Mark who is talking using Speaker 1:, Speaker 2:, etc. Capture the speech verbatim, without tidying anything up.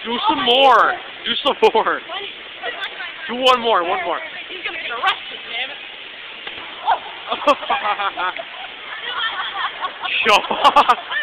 Speaker 1: Do some more. Do some more. Do one more. One more.
Speaker 2: He's gonna get arrested, damn it.
Speaker 1: Show off.